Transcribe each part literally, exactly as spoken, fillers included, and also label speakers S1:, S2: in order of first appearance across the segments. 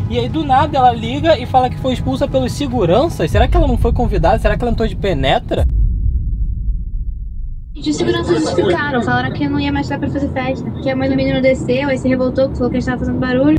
S1: E aí do nada ela liga e fala que foi expulsa pelos seguranças. Será que ela não foi convidada? Será que ela entrou de penetra?
S2: Os seguranças explicaram, falaram que não ia mais dar pra fazer festa. Que a mãe do menino desceu, aí se revoltou, falou que a gente tava fazendo barulho.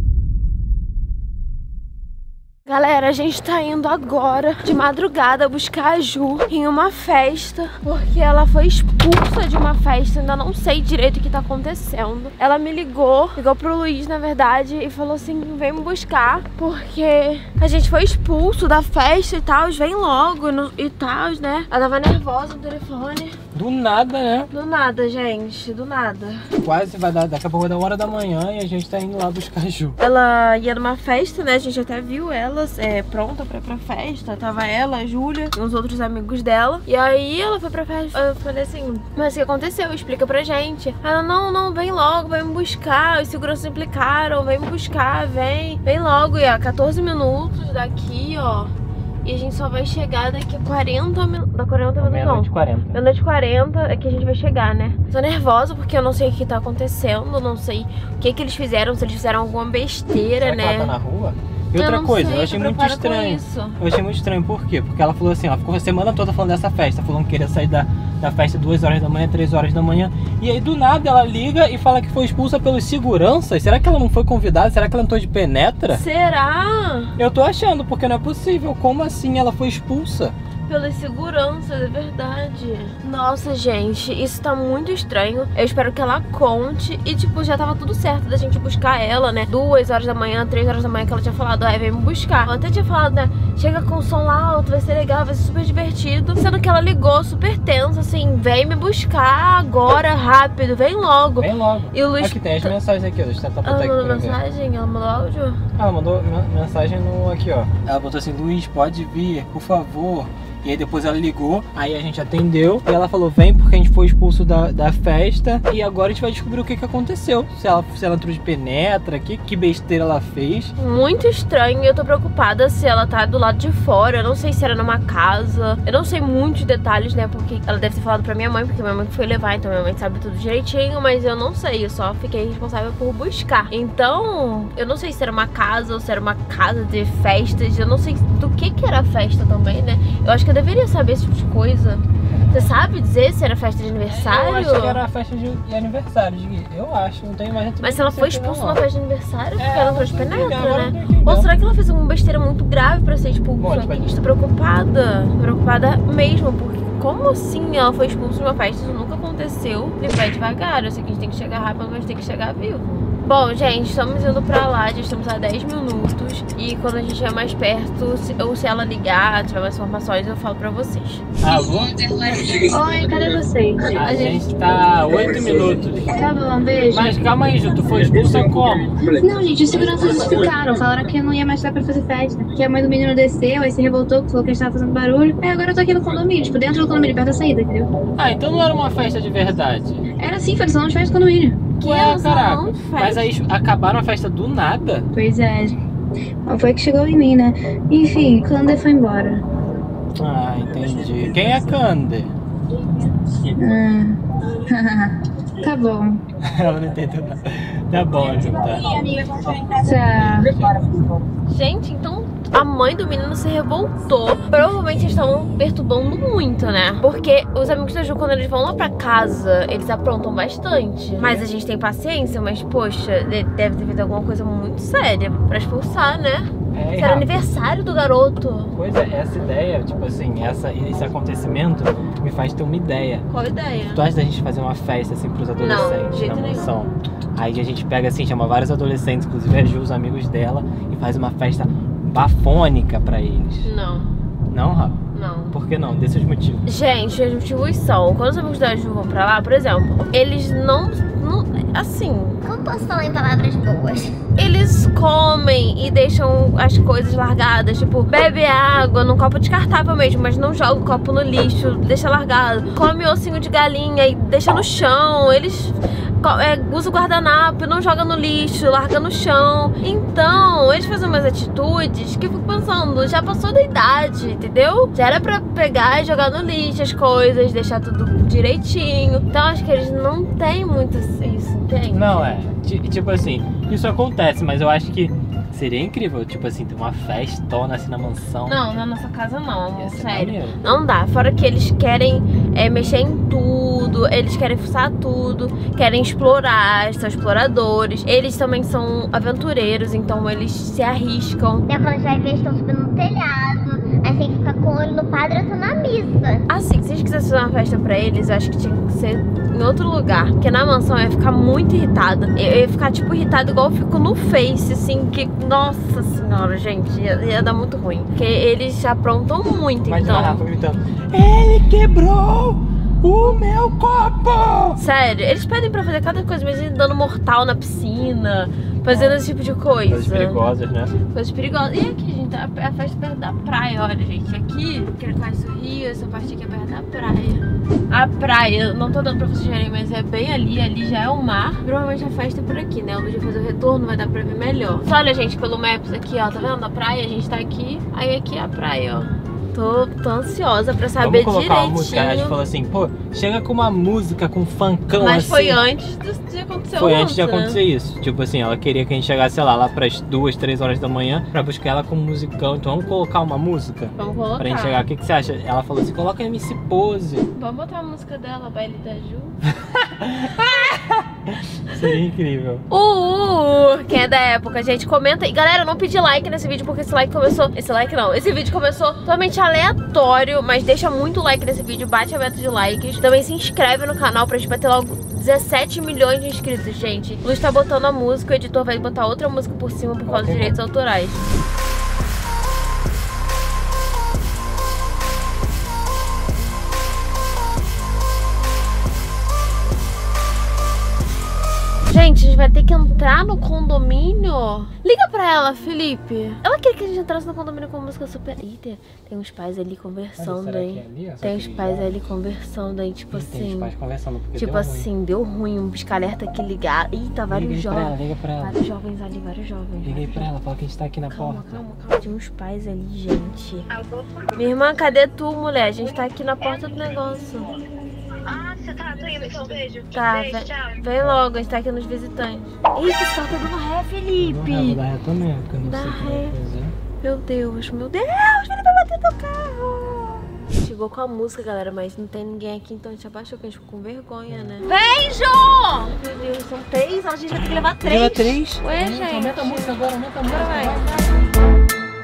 S3: Galera, a gente tá indo agora, de madrugada, buscar a Ju em uma festa, porque ela foi expulsa de uma festa, ainda não sei direito o que tá acontecendo. Ela me ligou, ligou pro Luiz, na verdade, e falou assim, vem me buscar, porque a gente foi expulso da festa e tal, vem logo no, e tal, né? Ela tava nervosa no telefone.
S1: Do nada, né?
S3: Do nada, gente, do nada.
S1: Quase vai dar, daqui a pouco vai dar uma hora da manhã e a gente tá indo lá buscar a Ju.
S3: Ela ia numa festa, né? A gente até viu ela é, pronta pra ir pra festa. Tava ela, a Júlia e uns outros amigos dela. E aí ela foi pra festa. Eu falei assim, mas o que aconteceu? Explica pra gente. Ela, não, não, vem logo, vem me buscar. Os seguranças implicaram, vem me buscar, vem. Vem logo. E a quatorze minutos daqui, ó. E a gente só vai chegar daqui a quarenta minutos. Da quarenta minutos, não.
S1: Meia-noite e quarenta.
S3: Meia-noite e quarenta é que a gente vai chegar, né? Tô nervosa porque eu não sei o que tá acontecendo. Não sei o que que eles fizeram. Se eles fizeram alguma besteira,
S1: Será
S3: né?
S1: que ela tá na rua? E
S3: Eu
S1: outra
S3: não
S1: coisa,
S3: sei,
S1: eu achei
S3: tô
S1: muito
S3: preocupada com
S1: estranho.
S3: isso.
S1: Eu achei muito estranho, por quê? Porque ela falou assim, ela ficou a semana toda falando dessa festa, falando que queria sair da, da festa duas horas da manhã, três horas da manhã. E aí do nada ela liga e fala que foi expulsa pelos seguranças. Será que ela não foi convidada? Será que ela entrou de penetra?
S3: Será?
S1: Eu tô achando, porque não é possível. Como assim ela foi expulsa?
S3: Pelas seguranças, é verdade. Nossa, gente, isso tá muito estranho. Eu espero que ela conte. E, tipo, já tava tudo certo da gente buscar ela, né? Duas horas da manhã, três horas da manhã, que ela tinha falado, ai, vem me buscar. Ela até tinha falado, né? Chega com o som alto, vai ser legal, vai ser super divertido. Sendo que ela ligou super tensa, assim, vem me buscar agora, rápido, vem logo.
S1: Vem logo.
S3: E o Luiz...
S1: Aqui tem as mensagens aqui, ó. Deixa eu tentar botar
S3: Ela
S1: aqui
S3: mandou
S1: pra ver.
S3: mensagem? Ela mandou áudio?
S1: Ela mandou mensagem no aqui, ó. Ela botou assim, Luiz, pode vir, por favor. E aí depois ela ligou, aí a gente atendeu e ela falou, vem porque a gente foi expulso da, da festa. E agora a gente vai descobrir o que que aconteceu. Se ela, se ela entrou de penetra, que, que besteira ela fez.
S3: Muito estranho, e eu tô preocupada se ela tá do lado de fora. Eu não sei se era numa casa. Eu não sei muitos detalhes, né? Porque ela deve ter falado pra minha mãe, porque minha mãe foi levar, então minha mãe sabe tudo direitinho. Mas eu não sei, eu só fiquei responsável por buscar. Então, eu não sei se era uma casa ou se era uma casa de festas. Eu não sei do que que era a festa também, né? Eu acho que eu deveria saber esse tipo de coisa. Você sabe dizer se era festa de aniversário?
S1: Eu acho que era festa de, de aniversário, eu acho, não tenho mais.
S3: Mas se ela foi expulsa numa festa de aniversário, porque
S1: É,
S3: ela entrou de penetra,
S1: agora
S3: né?
S1: eu tô entendendo.
S3: Ou será que ela fez alguma besteira muito grave pra ser expulsa?
S1: Pode, pode.
S3: Estou preocupada. Tô preocupada mesmo, porque como assim ela foi expulsa de uma festa? Isso nunca aconteceu. E vai devagar, eu sei que a gente tem que chegar rápido, mas tem que chegar vivo. Bom, gente, estamos indo pra lá, já estamos a dez minutos. E quando a gente estiver mais perto, se, ou se ela ligar, tiver mais informações, eu falo pra vocês.
S1: Alô?
S2: Oi, cadê vocês?
S1: A gente tá a oito minutos.
S2: Tá bom, beijo.
S1: Mas calma aí, Ju, tu foi expulsa como?
S2: Não, gente, os seguranças explicaram, falaram que não ia mais dar pra fazer festa. Que a mãe do menino desceu, aí se revoltou, falou que a gente tava fazendo barulho. Aí agora eu tô aqui no condomínio, tipo, dentro do condomínio, perto da saída, entendeu?
S1: Ah, então não era uma festa de verdade.
S2: Era assim, foi no salão de festa do condomínio.
S3: Que
S1: Ué,
S3: ela
S1: caraca.
S3: não faz.
S1: Mas aí acabaram a festa do nada?
S2: Pois é. Não foi que chegou em mim, né? Enfim, Kander foi embora.
S1: Ah, entendi. Quem é Kander?
S2: Ah. Tá bom.
S1: Ela não entendeu nada. Tá bom, Ju, tá.
S2: Tchau.
S3: Gente, então a mãe do menino se revoltou. Provavelmente eles estavam perturbando muito, né? Porque os amigos da Ju, quando eles vão lá pra casa, eles aprontam bastante. Mas a gente tem paciência, mas poxa, deve ter feito alguma coisa muito séria pra expulsar, né?
S1: É,
S3: Era aniversário do garoto.
S1: Pois é, essa ideia, tipo assim, essa, esse acontecimento me faz ter uma ideia.
S3: Qual a ideia?
S1: Tu acha da gente fazer uma festa assim pros adolescentes
S3: Não, de jeito
S1: na
S3: nenhum.
S1: mansão? Aí a gente pega assim, chama vários adolescentes, inclusive a Ju, os amigos dela, e faz uma festa bafônica pra eles.
S3: Não,
S1: Não, Rafa?
S3: não.
S1: Por que não? Desses motivos.
S3: Gente, os motivos são, quando os amigos da Ju vão pra lá, por exemplo, eles não, não assim,
S4: Como posso falar em palavras boas?
S3: eles comem e deixam as coisas largadas, tipo, bebe água num copo descartável mesmo, mas não joga o copo no lixo, deixa largado. Come ossinho de galinha e deixa no chão. Eles é, usam o guardanapo e não joga no lixo, larga no chão. Então, eles fazem umas atitudes que eu fico pensando, já passou da idade, entendeu? Já era pra pegar e jogar no lixo as coisas, deixar tudo direitinho. Então, acho que eles não têm muito isso, entende?
S1: Não, é. Tipo assim, isso acontece, mas eu acho que Seria incrível, tipo assim, ter uma festona assim na mansão.
S3: Não, na nossa casa não, amor,
S1: Ia ser
S3: sério.
S1: maneiro.
S3: Não dá, fora que eles querem é, mexer em tudo, eles querem fuçar tudo, querem explorar, são exploradores. Eles também são aventureiros, então eles se arriscam.
S4: Daí quando a gente vai ver, estão subindo no telhado. Aí tem que ficar com o olho no padre ou na missa.
S3: Assim, se a gente quisesse fazer uma festa pra eles, eu acho que tinha que ser em outro lugar. Porque na mansão eu ia ficar muito irritada. Eu ia ficar, tipo, irritada igual eu fico no Face, assim, que... Nossa senhora, gente, ia, ia dar muito ruim. Porque eles aprontam muito,
S1: Mas
S3: então...
S1: a Rafa gritando, ele quebrou o meu copo!
S3: Sério, eles pedem pra fazer cada coisa, mas eles dando mortal na piscina, fazendo esse tipo de coisa.
S1: Coisas perigosas, né?
S3: Coisas perigosas. E aqui, gente, a, a festa perto da praia, olha, gente. Aqui, quem conhece o Rio, essa parte aqui é perto da praia. A praia, não tô dando pra vocês verem, mas é bem ali, ali já é o mar. Provavelmente a festa é por aqui, né? O dia fazer o retorno vai dar pra ver melhor. Só olha, gente, pelo Maps aqui, ó, tá vendo? A praia, a gente tá aqui, aí aqui é a praia, ó. Tô, tô ansiosa pra saber
S1: Vamos colocar
S3: direitinho.
S1: uma música, a gente falou assim, pô, chega com uma música, com um funkão
S3: Mas
S1: assim.
S3: foi antes de, de acontecer
S1: Foi
S3: o
S1: antes de
S3: lance, né?
S1: acontecer isso. Tipo assim, ela queria que a gente chegasse, sei lá, lá pras duas, três horas da manhã pra buscar ela com um musicão. Então vamos colocar uma música
S3: Vamos colocar.
S1: pra gente chegar. O que, que você acha? Ela falou assim, coloca M C Pose.
S3: Vamos botar a música dela, Baile da Ju.
S1: Seria incrível.
S3: Uh, uh, quem é da época, gente, comenta aí. Galera, eu não pedi like nesse vídeo porque esse like começou... Esse like não, esse vídeo começou totalmente aleatório, mas deixa muito like nesse vídeo, bate a meta de likes. Também se inscreve no canal pra gente bater logo dezessete milhões de inscritos, gente. O Luiz tá botando a música, o editor vai botar outra música por cima por causa dos direitos autorais. Gente, a gente vai ter que entrar no condomínio. Liga pra ela, Felipe. Ela queria que a gente entrasse no condomínio com música super... Ih, tem, tem uns pais ali conversando,
S1: Será
S3: hein?
S1: que é ali, ó?
S3: Tem uns pais
S1: Ligado?
S3: ali conversando, hein? Tipo
S1: Tem
S3: assim...
S1: os pais conversando, porque
S3: Tipo
S1: deu
S3: assim,
S1: ruim.
S3: deu ruim. Um pisca-alerta aqui ligado. Eita, vários
S1: Liga aí pra ela,
S3: jovens.
S1: liga pra ela.
S3: Vários jovens ali, vários jovens.
S1: Liga aí pra ela, fala que a gente tá aqui na
S3: Calma,
S1: porta.
S3: calma, calma. Tem uns pais ali, gente. Minha irmã, cadê tu, mulher? A gente tá aqui na porta do negócio.
S2: Ah, você tá, tô indo, então beijo.
S3: Tá,
S2: Beijo,
S3: vem,
S2: tchau.
S3: vem logo, a gente tá aqui nos visitantes. Eita, esse carro tá dando ré,
S1: Não,
S3: Felipe.
S1: vou dar ré também, porque eu não
S3: Dá
S1: sei como
S3: ré.
S1: é fazer.
S3: Meu Deus, meu Deus, ele vai bater no carro. Chegou com a música, galera, mas não tem ninguém aqui, então a gente abaixou, que a gente ficou com vergonha, né? Vem, João! Meu Deus, são três, a gente vai ter que levar três.
S1: Leva três.
S3: Ué,
S1: Aumenta,
S3: gente.
S1: Aumenta a música agora, aumenta a música.
S3: Agora vai.
S1: vai.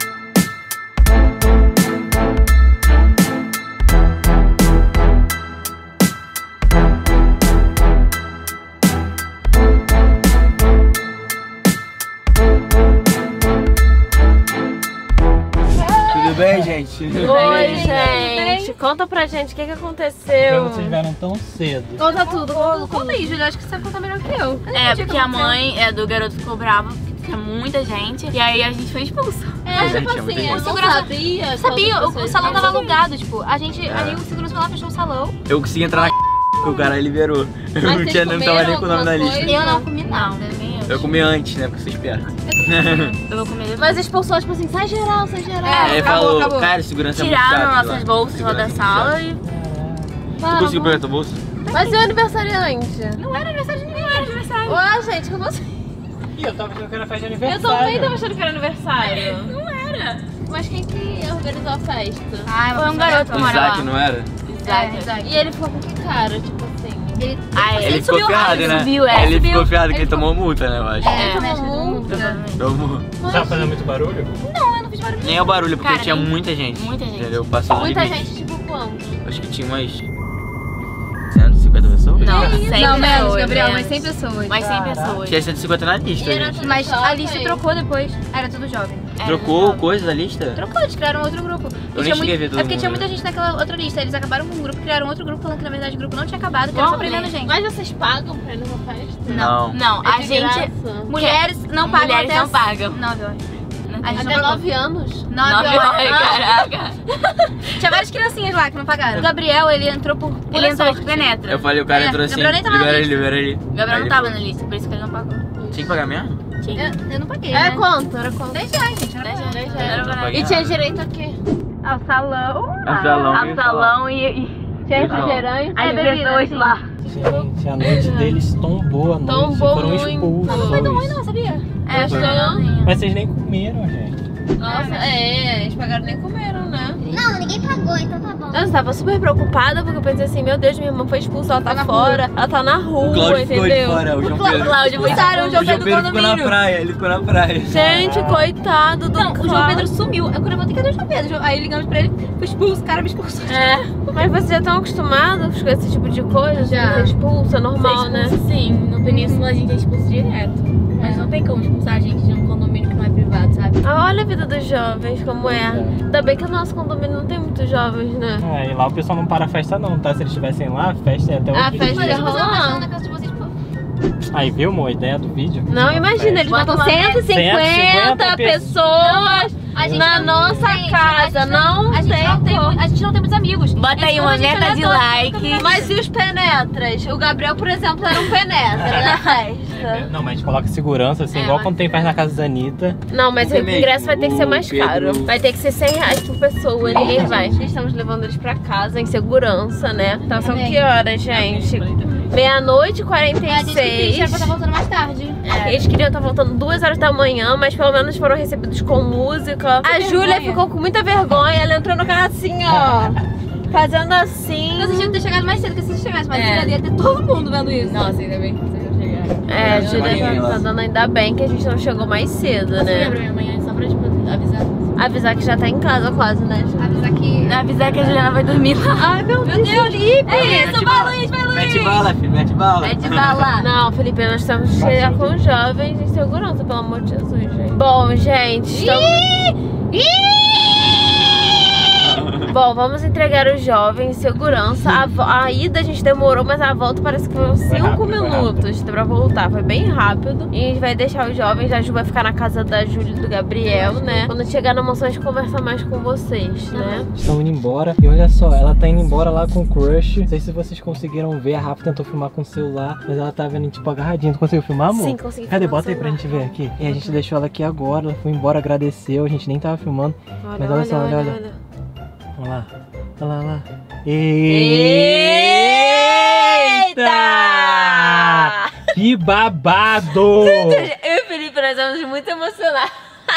S5: Tudo bem, gente?
S3: Oi, gente. Conta pra gente o que, que
S1: Por
S3: aconteceu.
S1: que vocês vieram tão cedo?
S3: Conta tudo, conta tudo. Conta aí, Julia, acho que você conta melhor que eu.
S6: É, porque a mãe é, do garoto ficou brava, porque tinha muita gente, e aí a gente foi expulso.
S3: É,
S5: Gente,
S3: tipo
S5: é muita
S3: assim,
S5: gente.
S3: eu não sabia.
S6: Sabia, o, o salão tava
S3: alugado.
S6: alugado, tipo, a gente, aí o segurança foi lá, fechou o salão.
S5: Eu consegui entrar na porque o cara liberou. Eu não, tinha, não tava nem com o nome na lista.
S6: Eu não comi nada, nem eu.
S5: Eu comi antes, né? Porque eu sou esperto.
S6: Eu vou comer depois.
S3: Mas expulsou, tipo assim, sai geral, sai geral.
S6: É,
S5: Aí
S6: acabou,
S5: falou,
S6: acabou.
S5: cara, segurança é muito
S6: Tiraram
S5: chato.
S6: nossas
S5: lá.
S6: bolsas lá da
S5: Segurança é
S6: sala
S5: muito
S6: e...
S5: chato. Tu conseguiu pegar tua bolsa?
S3: Mas e o aniversariante?
S6: Não era aniversário de ninguém, era aniversário.
S3: Ué, gente, como assim?
S1: Ih, eu tava achando que era festa de
S3: Eu
S1: aniversário.
S3: também tava achando que era aniversário.
S6: Não era.
S3: Mas quem que organizou a festa?
S6: Ah, foi um garoto que
S5: O
S6: mora
S5: Isaac,
S6: lá.
S5: não era?
S6: Isaac, Isaac.
S3: E ele ficou com que cara, tipo assim?
S6: Ele,
S5: Ele,
S6: ele
S5: ficou
S6: subiu
S5: ferrado,
S6: rápido,
S5: né?
S6: subiu, é,
S5: ele
S6: subiu.
S5: ficou ferrado que
S6: Ele
S5: ele tomou multa, né, eu acho.
S6: É,
S3: Tomou
S6: mexe com
S3: multa.
S6: multa.
S5: Tomou.
S1: Você tava fazendo muito barulho?
S6: Não, eu não fiz barulho.
S5: Nem é o barulho, porque
S6: Cara,
S5: tinha
S6: nem-
S5: muita gente.
S6: muita gente.
S5: Entendeu? Passou do
S3: Muita
S5: limite.
S3: gente, tipo quanto?
S5: Acho que tinha umas cento e cinquenta pessoas.
S6: Não,
S3: Que isso?
S6: cem
S7: Não, menos,
S6: pessoas,
S7: Gabriel,
S6: menos.
S7: mas cem pessoas.
S6: Mais cem
S1: Caraca.
S6: pessoas.
S5: Tinha cento e cinquenta na lista,
S3: E era
S5: gente.
S3: tudo
S7: Mas a
S3: jovem.
S7: lista trocou depois. Era tudo jovem.
S6: Era
S5: Trocou
S6: jovem.
S5: coisa da lista?
S7: Trocou, eles criaram outro grupo. E
S5: nem
S7: tinha
S5: cheguei a ver
S7: muito...
S5: todo
S7: É porque
S5: mundo,
S7: tinha
S5: né?
S7: muita gente naquela outra lista. Eles acabaram com um grupo, criaram outro grupo, falando que na verdade o grupo não tinha acabado, que era só prendendo gente.
S3: Mas vocês pagam pra ir numa festa?
S5: Não.
S6: Não,
S3: É
S6: a
S3: de
S6: gente...
S3: graça.
S7: Mulheres não pagam
S6: Mulheres
S7: até
S6: não
S7: as-
S6: pagam.
S7: Nove horas. A gente
S3: Até
S7: não pagou.
S3: nove anos?
S7: Nove
S6: Nove
S7: horas.
S6: horas, caraca.
S7: Tinha várias criancinhas lá que não pagaram. O Gabriel, ele entrou por pura
S6: Ele entrou
S7: sorte.
S6: de penetra.
S5: Eu falei, o cara
S7: É,
S5: entrou assim,
S7: Gabriel nem tava na
S5: libera ele,
S7: lista.
S5: libera ele.
S6: O Gabriel
S5: Aí
S6: não
S5: ele
S6: tava
S5: falou,
S6: na lista, por isso que ele não pagou.
S5: Tinha que pagar mesmo?
S6: Tinha.
S7: Eu, eu não paguei,
S3: Era
S7: né?
S3: quanto? Era quanto?
S7: dez reais, gente. Era
S6: Dez
S7: barato.
S6: reais.
S3: Dez
S5: Eu não
S3: reais.
S5: paguei
S3: E tinha
S5: nada.
S3: direito a quê?
S6: Ao salão.
S5: Ao salão,
S6: Ao
S5: e
S6: salão e... e...
S3: Tinha
S5: Não.
S3: refrigerante?
S6: As
S7: bebida,
S6: pessoas
S7: sim.
S6: lá.
S1: Gente, a noite deles tombou a noite.
S3: Tombou
S1: foram
S3: muito.
S1: expulsos.
S7: Não foi tão ruim não, sabia?
S3: É, estranho.
S1: Mas vocês nem comeram, gente.
S3: Nossa, é, eles pagaram nem comeram, né?
S4: Não, ninguém pagou, então tá bom.
S3: Eu tava super preocupada porque eu pensei assim, meu Deus, minha irmã foi expulsa, ela tá, tá fora, rua. ela tá na rua,
S5: o Cláudio ficou de
S3: entendeu?
S5: fora, o João
S3: o
S5: Pedro.
S3: Cláudio expulsaram o João Pedro do
S5: Pedro ficou na
S3: condomínio.
S5: praia, ele ficou na praia.
S3: Gente, coitado do
S7: Não,
S3: Cláudio.
S7: o João Pedro sumiu. Eu quando eu voltei, cadê o João Pedro? Aí ligamos pra ele, foi expulso, o cara me expulsou.
S3: É, mas vocês já estão acostumados com esse tipo de coisa?
S6: Já.
S3: Ser expulso, é normal,
S6: Ser
S3: né?
S6: expulso, sim, no Península a gente é expulso direto. Mas não tem como expulsar a gente de um condomínio que não é privado, sabe?
S3: Ah, olha a vida dos jovens, como é. Ainda bem que o nosso condomínio não tem muitos jovens, né?
S1: É, e lá o pessoal não para a festa não, tá? Se eles estivessem lá, a festa é até outro
S3: A festa
S1: dia.
S3: é rolando.
S7: Na casa de vocês, pô.
S1: Aí, viu, amor? A ideia do vídeo.
S3: Não, imagina, eles botam cento e cinquenta pessoas
S7: A gente
S3: na
S7: não-
S3: nossa
S7: gente,
S3: casa.
S7: a gente
S3: Não
S7: A gente
S3: tem
S7: não tem,
S3: como.
S7: mu- a gente não tem muitos amigos.
S6: Bota
S7: Esse
S6: aí
S7: povo
S6: uma
S7: a gente
S6: meta
S7: anda
S6: de
S7: todo-
S6: like.
S3: Mas e os penetras? O Gabriel, por exemplo, era um penetra da festa.
S1: Não, mas a gente coloca segurança, assim,
S3: É,
S1: igual
S3: mas-
S1: quando tem faz na casa da Anitta.
S3: Não, mas o
S5: Porque mesmo,
S3: ingresso vai ter que ser
S5: o
S3: mais
S5: Pedro-
S3: caro. Vai ter que ser cem reais por pessoa, ninguém vai. Estamos levando eles pra casa em segurança, né? Então são que horas, gente? Meia-noite e quarenta
S7: É, a
S3: e
S7: gente que triste, era pra
S3: seis.
S7: estar voltando mais tarde.
S3: Eles queriam estar voltando duas horas da manhã, mas pelo menos foram recebidos com música. A Júlia
S7: vergonha.
S3: ficou com muita vergonha, ela entrou no carro assim, ó. Fazendo assim.
S7: Vocês tinham que ter chegado mais cedo, porque se vocês chegassem mais
S6: É.
S7: cedo, ia ter todo mundo vendo isso.
S6: Nossa, ainda bem que vocês não chegaram.
S3: É, a Júlia
S5: Imagina.
S3: tá, tá dando ainda bem que a gente não chegou mais cedo,
S6: Você
S3: né?
S6: lembra minha manhã só pra tipo, avisar?
S3: Avisar que já tá em casa quase, né?
S7: Avisar que...
S6: Avisar que a Juliana vai dormir lá.
S3: Ai, meu Deus, Felipe!
S7: É isso, vai Luiz, vai Luiz!
S5: Mete bala, filho, mete bala.
S3: É de bala. Não, Felipe, nós estamos que chegar com jovens em segurança, pelo amor de Jesus, gente. Bom, gente, estamos... Bom, vamos entregar os jovens em segurança. A, vo- a ida a gente demorou, mas a volta parece que foi uns
S1: Foi
S3: cinco
S1: rápido, foi
S3: minutos pra voltar. Foi bem rápido. E a gente vai deixar os jovens. A Ju vai ficar na casa da Júlia e do Gabriel, né? Quando chegar na mansão, a gente conversa mais com vocês, né?
S1: Estão indo embora. E olha só, ela tá indo embora lá com o crush. Não sei se vocês conseguiram ver. A Rafa tentou filmar com o celular, mas ela tá vendo, tipo, agarradinha. Tu conseguiu filmar, amor?
S3: Sim, consegui
S1: Cadê?
S3: filmar
S1: Bota aí
S3: no
S1: pra gente ver aqui. E a gente deixou ela aqui agora. Ela foi embora, agradeceu. A gente nem tava filmando.
S3: Olha,
S1: Mas olha só, olha, olha.
S3: olha.
S1: Olha lá. Olha lá, olha lá.
S3: Eita!
S1: Que babado!
S3: Eu e o Felipe, nós estamos muito emocionados.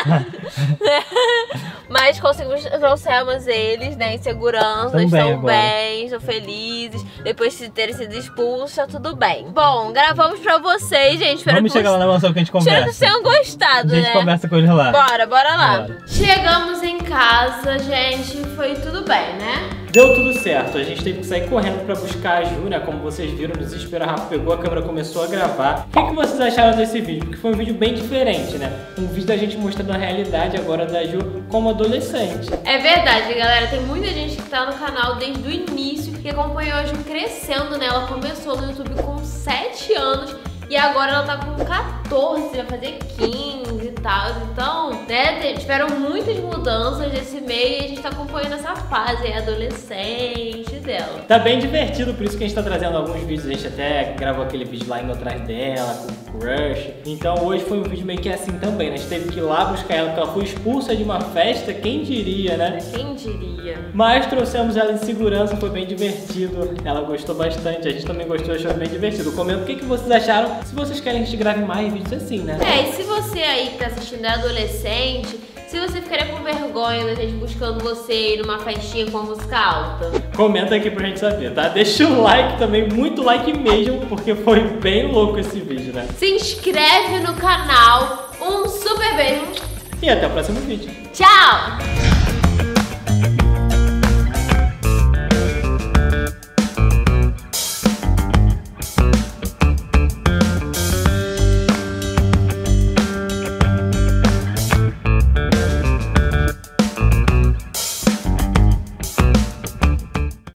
S3: Mas conseguimos, trouxemos eles, né, em segurança,
S1: Tão bem
S3: estão
S1: agora.
S3: bem, estão felizes. Depois de terem sido expulsos, tá tudo bem. Bom, gravamos pra vocês, gente. Espero
S1: Vamos
S3: que
S1: chegar lá na mansão que a gente
S3: Espero que
S1: conversa.
S3: vocês tenham gostado,
S1: A gente
S3: né?
S1: conversa com eles lá.
S3: Bora, bora lá.
S1: Bora.
S3: Chegamos em casa, gente. Foi tudo bem, né?
S1: Deu tudo certo, a gente teve que sair correndo pra buscar a Ju, né? Como vocês viram, no desespero, a Rafa pegou a câmera e começou a gravar. O que, que vocês acharam desse vídeo? Porque foi um vídeo bem diferente, né? Um vídeo da gente mostrando a realidade agora da Ju como adolescente.
S3: É verdade, galera. Tem muita gente que tá no canal desde o início, que acompanhou a Ju crescendo, né? Ela começou no YouTube com sete anos e agora ela tá com quatorze, vai fazer quinze e tal. Então, né, te- tiveram muitas mudanças nesse meio e a gente tá acompanhando essa fase aí, adolescente dela.
S1: Tá bem divertido, por isso que a gente tá trazendo alguns vídeos. A gente até gravou aquele vídeo lá indo atrás dela, com o crush. Então hoje foi um vídeo meio que assim também, né? A gente teve que ir lá buscar ela, porque ela foi expulsa de uma festa, quem diria, né?
S3: Quem diria?
S1: Mas trouxemos ela em segurança, foi bem divertido. Ela gostou bastante, a gente também gostou, achou bem divertido. Comenta o que, que vocês acharam, se vocês querem que a gente grave mais vídeos assim, né?
S3: É, e se você aí que tá assistindo é adolescente, se você ficaria com vergonha da gente buscando você ir numa festinha com a música alta.
S1: Comenta aqui pra gente saber, tá? Deixa o like também, muito like mesmo, porque foi bem louco esse vídeo, né?
S3: Se inscreve no canal. Um super beijo.
S1: E até o próximo vídeo.
S3: Tchau!